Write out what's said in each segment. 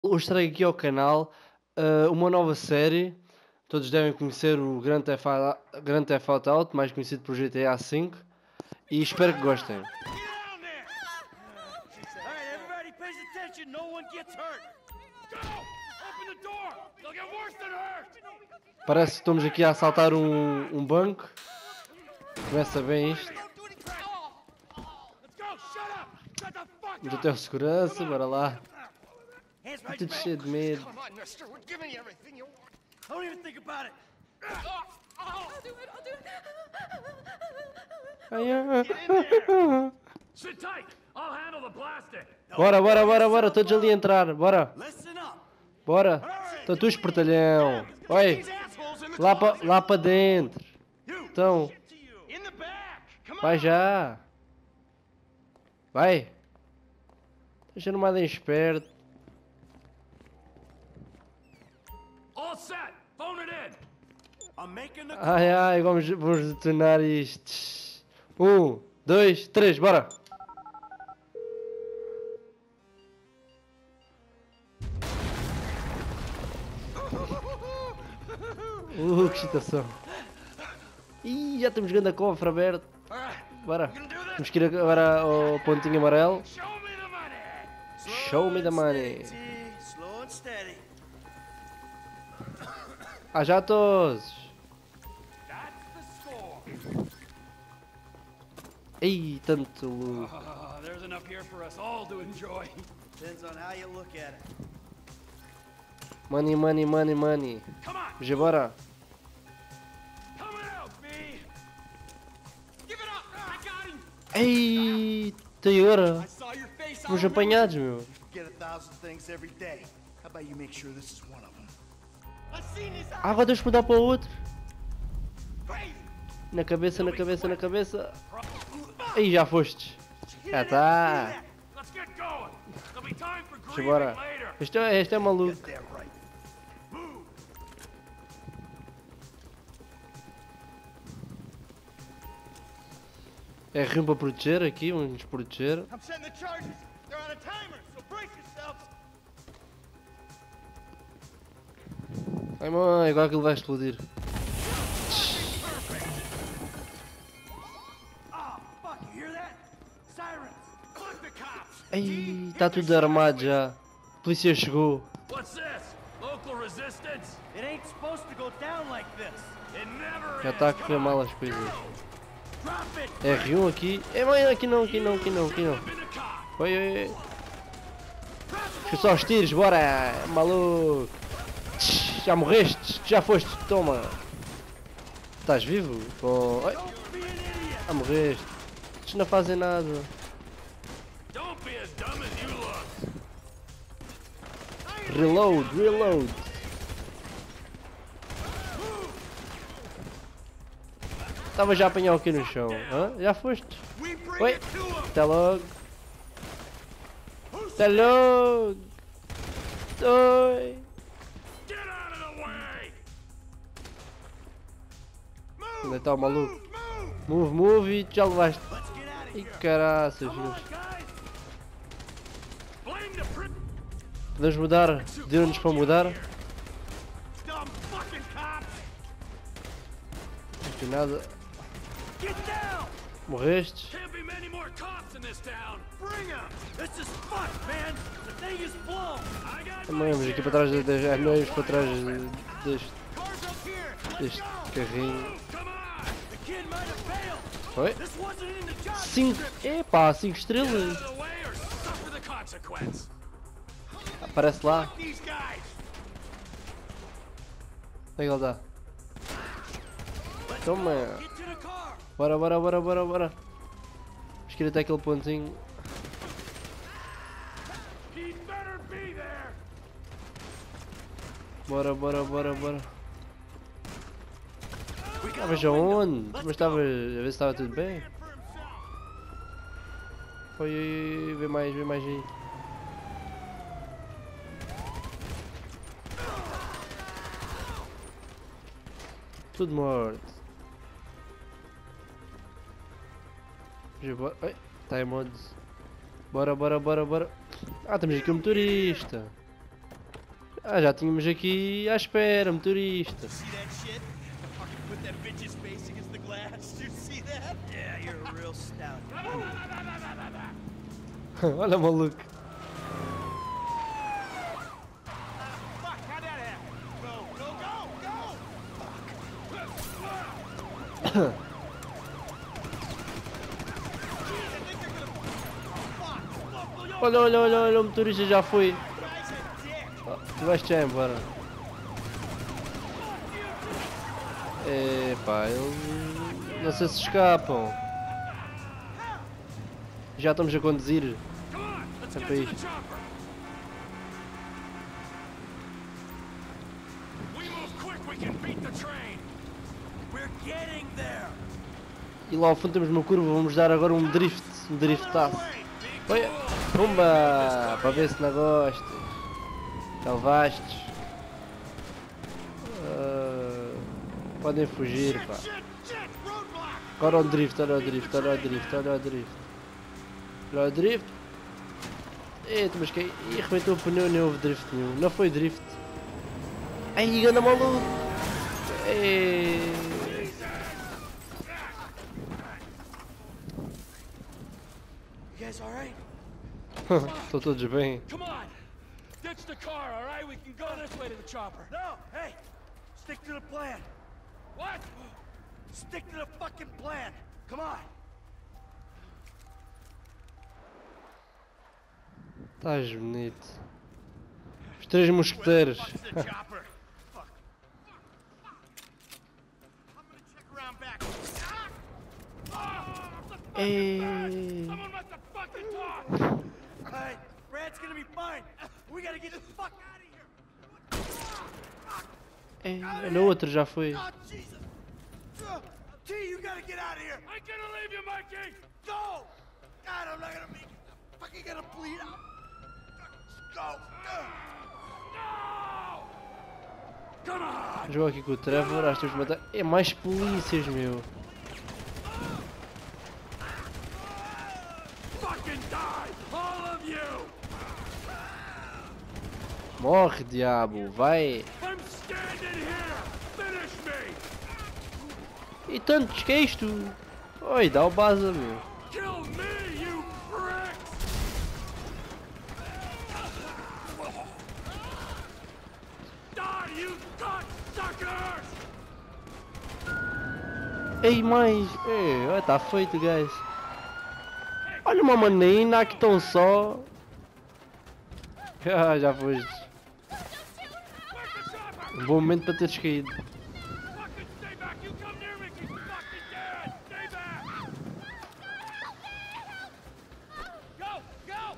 Hoje trago aqui ao canal uma nova série. Todos devem conhecer o Grand Theft Auto, mais conhecido por GTA V, e espero que gostem. Parece que estamos aqui a assaltar um banco. Começa bem isto. Vamos até o segurança, bora lá. Tudo cheio de medo. Bora, bora, bora, bora, todos ali a entrar, bora. Bora. Estão todos espertalhão. Oi, lá para dentro. Então, vai já. Vai. Deixa numa de esperto. Ai, ai, vamos detonar isto. 1, 2, 3, bora. Que excitação. Ih, já temos grande cofre aberto. Bora. Temos que ir agora ao pontinho amarelo. Show me the money. Ah, já todos. Ei, tanto lucro. There's enough here for us all to enjoy. Depends on how you look at it. Money, money, money, money. Já bora. Ei, tem hora. Fomos apanhados, meu. Agora deixa mudar para o outro. Na cabeça, na cabeça, na cabeça. Aí já foste. Já está. Deixa bora. Este é maluco. É rio para proteger aqui, vamos nos proteger. Ai mãe, agora aquilo vai explodir. Ai, está tudo armado já. A polícia chegou. Já está a correr mal as coisas. R1 aqui. É mãe, aqui não, aqui não, aqui não, aqui não. Oi, oi, oi. Deixa só os tiros, bora, maluco. Já morreste, já foste, toma. Estás vivo? Oh. Já morreste. Eles não fazem nada. Reload, reload. Estava já a apanhar aqui no chão. Hã? Já foste? Oi, até logo. Até logo. Oi. Onde está o maluco? Move, move e já levaste. Ih, caraças. Podemos mudar? Deu-nos para mudar? Não tem nada. Morreste? Também vamos aqui para trás olhamos para trás deste carrinho. Oi? 5. Epá, 5 estrelas. Aparece lá. Onde é que ele está? Toma. Bora, bora, bora, bora, bora. Vamos querer até aquele pontinho. Bora, bora, bora, bora. Estavas aonde? Mas estava a ver se estava tudo bem. Foi, vê mais aí. Tudo morto. Ai, está em mods. Bora, bora, bora, bora. Ah, temos aqui um motorista. Ah, já tínhamos aqui à espera, motorista. See that shit? Fucking put that bitch's face against the glass. You see that? Yeah, you're a real stout. Olha, maluco. Fuck, how'd that happen? Go, go, go, go! Fuck. Jeez, I think they're gonna... Fuck, look, look, Olha, olha, olha, olha, o motorista já foi. guy's a dick. Oh, tu vais já embora. Epá, eles não sei se escapam. Já estamos a conduzir. É para isto. We're getting there. E lá ao fundo temos uma curva, vamos dar agora um drift, um driftaço. Olha, pumba! Para ver se não gostas. Já levastes. Podem fugir, pá. Agora o drift, olha o drift, olha o drift, olha o drift. Olha o drift. Eita, mas que... Ih, arrebentou o pneu, nem houve drift nenhum. Não foi drift. Ai, anda maluco. Ei. You guys alright? Estão todos bem. Come on! Ditch the car, all right? We can go this way to the chopper. No, hey! Stick to the plan. What? Stick to the fucking plan. Come on. Estás bonito. Os três mosqueteiros. Fuck's the chopper. Fuck. I'm gonna check around back. Ei. Someone must have fucking talked! Alright, Brad's gonna be fine. We gotta get the fuck out of here. Ei. Olha o outro já foi. Oh, Jesus. T, you gotta get out of here. I'm gonna leave you, Mikey! Go! God, I'm not gonna make it. I'm fucking gonna bleed out. Just go. No! Come on! Jogo aqui com o Trevor, acho que temos de matar. É mais polícias, meu. Fucking die! All of you! Morre, diabo, vai. I'm standing here! Finish me! E tantos que é isto? Oi, dá o baza, meu. Kill me, you pricks! Die, you cocksuckers! Ei, mais. Ei, olha, tá feito, guys. Olha uma manina, aqui estão só. Ah, já foste. Where's the chopper? Um bom momento para teres caído. Fucking stay back! You come near me, she's fucking dead! Stay back! Go! Go!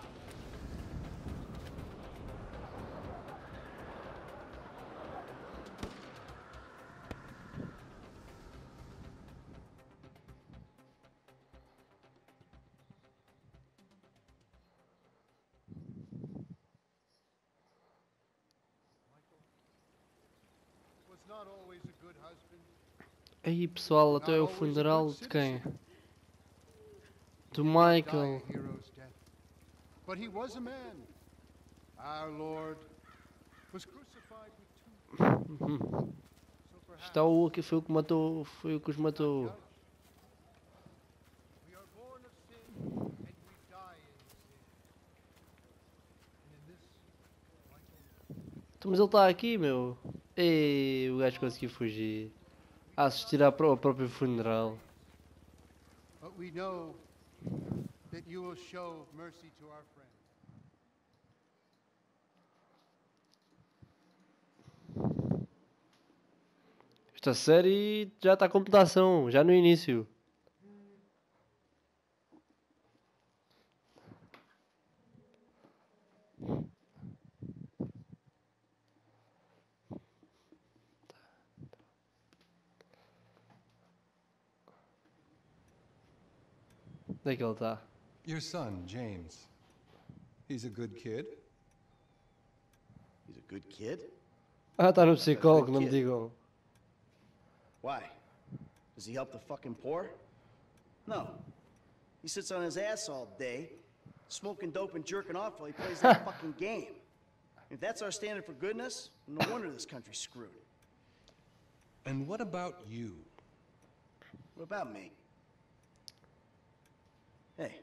Was not always a good husband. Aí pessoal, até o funeral de quem? Do Michael. Die a hero's death. But he was a man. Our Lord was crucified with two. So perhaps Está o que foi o que matou, foi o que os matou. judge. We are born of sin and we die in sin. And in this, Michael, Então, mas ele está aqui, meu. Ei, o gajo conseguiu fugir. A assistir ao próprio funeral. but we know that you will show mercy to our friend. Esta série já está com computação, já no início. Onde é que ele está? Your son, James. He's a good kid. He's a good kid? Ah, está no psicólogo, não me Kid. digam. Why? Does he help the fucking poor? No. He sits on his ass all day, smoking dope and jerking off while he plays that fucking game. If that's our standard for goodness, no wonder this country's screwed. And what about you? What about me? Hey.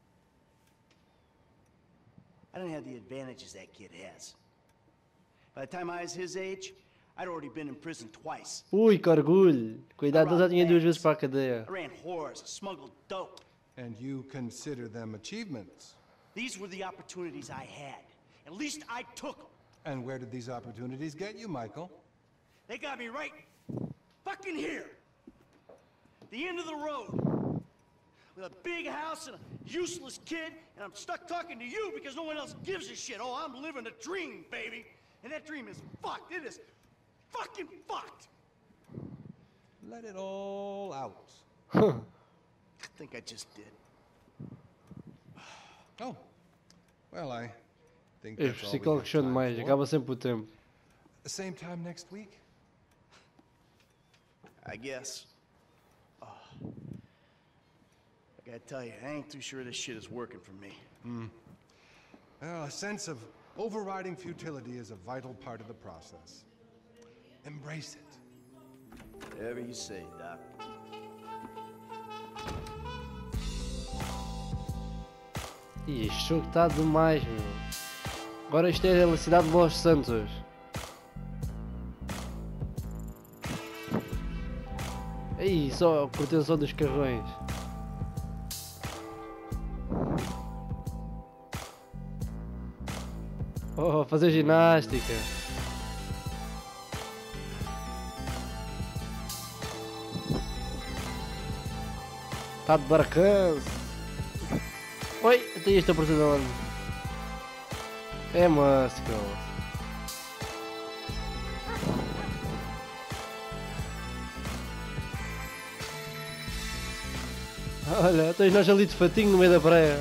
I don't have the advantages that kid has. By the time I was his age, I'd already been in prison twice. Ui, que orgulho. Cuidado, eu já tinha 2 vezes para a cadeia. I ran whores, I smuggled dope. And you consider them achievements? These were the opportunities I had. At least I took them. And where did these opportunities get you, Michael? They got me right fucking here. The end of the road. With a big house and a useless kid, and I'm stuck talking to you because no one else gives a shit. Oh, I'm living a dream, baby. And that dream is fucked. It is fucking fucked. Let it all out. I think I just did. Oh. Well, I think Os that's all we psicólogos have são time demais, for. acaba sempre o tempo. The same time next week? I guess. Oh. I gotta tell you, I ain't too sure this shit is working for me. Well, a sense of overriding futility is a vital part of the process. Embrace it. Whatever you say, Doc. Ih, este jogo está demais, meu. Agora isto é a cidade de Los Santos. Aí, só a proteção dos carrões. Oh, fazer ginástica. Está de barcanço. Oi, tem esta oportunidade. É Muscle. Olha, tens nós ali de fatinho no meio da praia.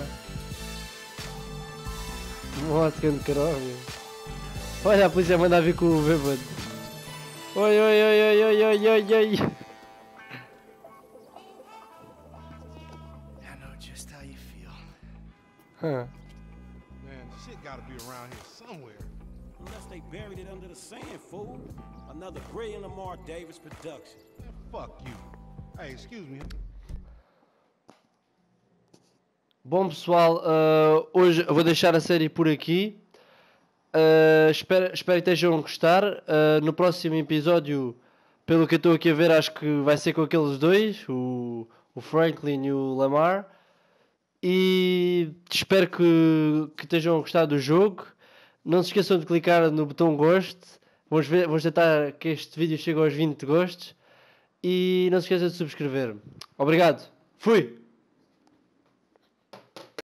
Nossa, que caralho. Olha, a polícia manda vir com o bêbado. Oi, oi, oi, oi, oi, oi, oi, oi. I know just how you feel. Huh. Man, shit gotta be around here somewhere. Unless they buried it under the sand, fool. Another brilliant Lamar Davis production. Man, fuck you. Hey, excuse me. Bom pessoal, hoje eu vou deixar a série por aqui. Espero que estejam a gostar. No próximo episódio, pelo que eu estou aqui a ver, acho que vai ser com aqueles dois, o Franklin e o Lamar. E espero que estejam a gostar do jogo. Não se esqueçam de clicar no botão gosto. Vamos tentar que este vídeo chegue aos 20 gostos. E não se esqueçam de subscrever. Obrigado. Fui!